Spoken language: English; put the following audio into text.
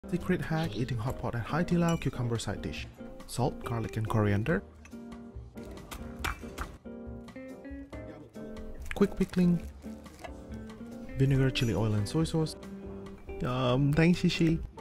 Secret hack: eating hot pot at Hai Di Lao cucumber side dish. Salt, garlic and coriander. Quick pickling. Vinegar, chili oil and soy sauce. Yum, thanks Shishi.